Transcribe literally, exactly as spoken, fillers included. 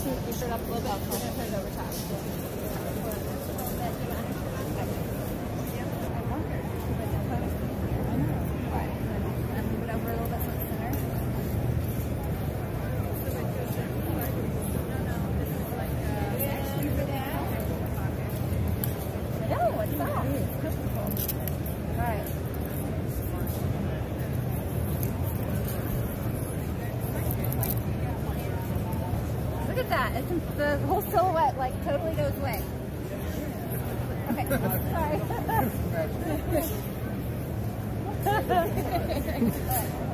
scoot your shirt up a little bit. We're going to put it over top. Right. Look at that. It's, the whole silhouette like totally goes away. Okay. Sorry.